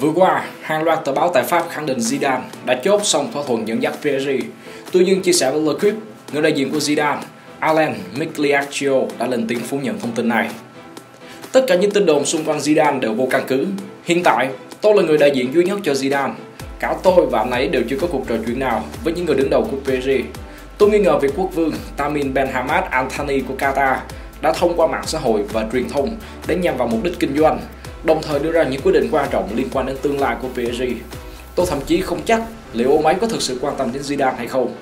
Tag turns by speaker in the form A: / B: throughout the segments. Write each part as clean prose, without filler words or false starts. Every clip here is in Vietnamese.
A: Vừa qua, hàng loạt tờ báo tại Pháp khẳng định Zidane đã chốt xong thỏa thuận dẫn dắt PSG. Tuy nhiên, chia sẻ với L'Equipe, người đại diện của Zidane, Alain Migliaccio đã lên tiếng phủ nhận thông tin này. Tất cả những tin đồn xung quanh Zidane đều vô căn cứ. Hiện tại, tôi là người đại diện duy nhất cho Zidane. Cả tôi và anh ấy đều chưa có cuộc trò chuyện nào với những người đứng đầu của PSG. Tôi nghi ngờ việc quốc vương Tamim Ben Hamad Al Thani của Qatar đã thông qua mạng xã hội và truyền thông để nhằm vào mục đích kinh doanh, đồng thời đưa ra những quyết định quan trọng liên quan đến tương lai của PSG. Tôi thậm chí không chắc liệu ông ấy có thực sự quan tâm đến Zidane hay không.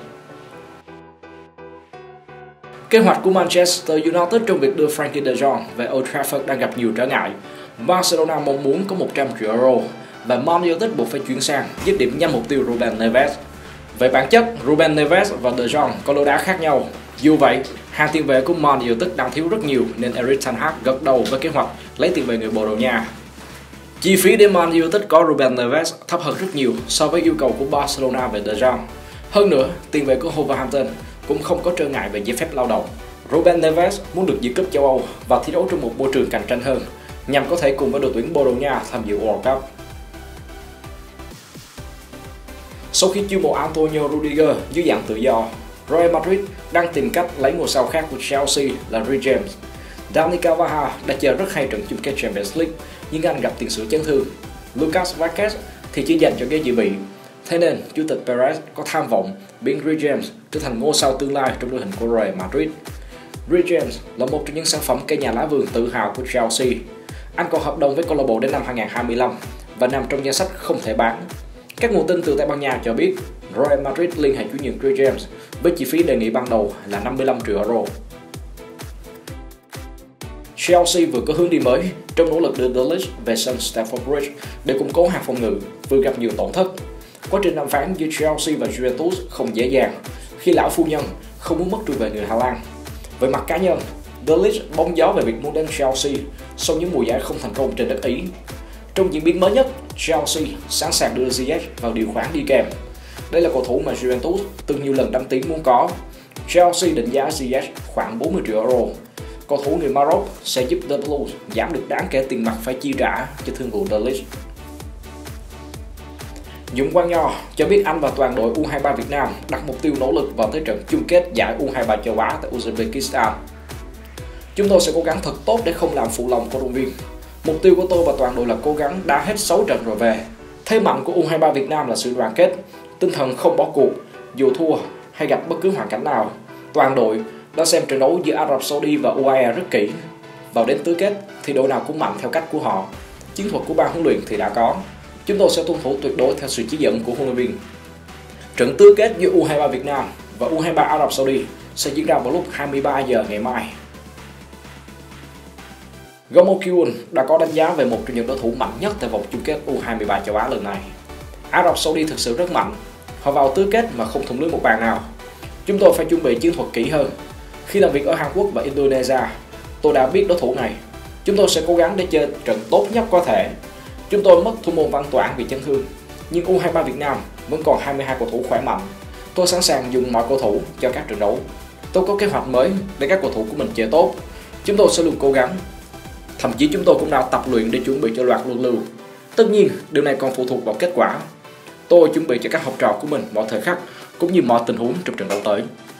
A: Kế hoạch của Manchester United trong việc đưa Frenkie de Jong về Old Trafford đang gặp nhiều trở ngại. Barcelona mong muốn có 100 triệu euro và Man United buộc phải chuyển sang dứt điểm nhắm mục tiêu Ruben Neves. Về bản chất, Ruben Neves và de Jong có lối đá khác nhau. Dù vậy, hàng tiền vệ của Man United đang thiếu rất nhiều nên Erik ten Hag gật đầu với kế hoạch lấy tiền vệ người Bồ Đào Nha. Chi phí để Man United có Ruben Neves thấp hơn rất nhiều so với yêu cầu của Barcelona về de Jong. Hơn nữa, tiền vệ của Wolverhampton cũng không có trở ngại về giấy phép lao động. Ruben Neves muốn được dự cúp châu Âu và thi đấu trong một môi trường cạnh tranh hơn, nhằm có thể cùng với đội tuyển Bồ Đào Nha tham dự World Cup. Sau khi chiêu mộ Antonio Rudiger dưới dạng tự do, Real Madrid đang tìm cách lấy ngôi sao khác của Chelsea là Reece James. Dani Carvajal đã chơi rất hay trận chung kết Champions League, nhưng anh gặp tiền sử chấn thương. Lucas Vázquez thì chỉ dành cho ghế dự bị. Thế nên, Chủ tịch Perez có tham vọng biến Reece James trở thành ngôi sao tương lai trong đội hình của Real Madrid. Reece James là một trong những sản phẩm cây nhà lá vườn tự hào của Chelsea. Anh còn hợp đồng với câu lạc bộ đến năm 2025 và nằm trong danh sách không thể bán. Các nguồn tin từ Tây Ban Nha cho biết Real Madrid liên hệ chuyển nhượng Reece James với chi phí đề nghị ban đầu là 55 triệu euro. Chelsea vừa có hướng đi mới trong nỗ lực đưa De Ligt về sân Stamford Bridge để củng cố hàng phòng ngự vừa gặp nhiều tổn thất. Quá trình đàm phán giữa Chelsea và Juventus không dễ dàng khi lão phu nhân không muốn mất trụ về người Hà Lan. Về mặt cá nhân, De Ligt bóng gió về việc muốn đến Chelsea sau những mùa giải không thành công trên đất Ý. Trong diễn biến mới nhất, Chelsea sẵn sàng đưa Ziyech vào điều khoản đi kèm. Đây là cầu thủ mà Juventus từng nhiều lần đăng tiếng muốn có. Chelsea định giá Ziyech khoảng 40 triệu euro. Cầu thủ người Maroc sẽ giúp The Blues giảm được đáng kể tiền mặt phải chi trả cho thương vụ De Ligt. Dũng Quang Nho cho biết anh và toàn đội U23 Việt Nam đặt mục tiêu nỗ lực vào tới trận chung kết giải U23 châu Á tại Uzbekistan. Chúng tôi sẽ cố gắng thật tốt để không làm phụ lòng cổ động viên. Mục tiêu của tôi và toàn đội là cố gắng đá hết 6 trận rồi về. Thế mạnh của U23 Việt Nam là sự đoàn kết, tinh thần không bỏ cuộc, dù thua hay gặp bất cứ hoàn cảnh nào. Toàn đội đã xem trận đấu giữa Ả Rập Saudi và UAE rất kỹ. Vào đến tứ kết thì đội nào cũng mạnh theo cách của họ. Chiến thuật của ban huấn luyện thì đã có. Chúng tôi sẽ tuân thủ tuyệt đối theo sự chỉ dẫn của huấn luyện viên. Trận tứ kết giữa U23 Việt Nam và U23 Ả Rập Saudi sẽ diễn ra vào lúc 23 giờ ngày mai. Gomo Kyun đã có đánh giá về một trong những đối thủ mạnh nhất tại vòng chung kết U23 châu Á lần này. Ả Rập Saudi thực sự rất mạnh. Họ vào tứ kết mà không thủng lưới một bàn nào. Chúng tôi phải chuẩn bị chiến thuật kỹ hơn. Khi làm việc ở Hàn Quốc và Indonesia, tôi đã biết đối thủ này. Chúng tôi sẽ cố gắng để chơi trận tốt nhất có thể. Chúng tôi mất thủ môn Văn Toản vì chấn thương, nhưng U23 Việt Nam vẫn còn 22 cầu thủ khỏe mạnh. Tôi sẵn sàng dùng mọi cầu thủ cho các trận đấu. Tôi có kế hoạch mới để các cầu thủ của mình chơi tốt. Chúng tôi sẽ luôn cố gắng. Thậm chí chúng tôi cũng đang tập luyện để chuẩn bị cho loạt luân lưu. Tất nhiên, điều này còn phụ thuộc vào kết quả. Tôi chuẩn bị cho các học trò của mình mọi thời khắc cũng như mọi tình huống trong trận đấu tới.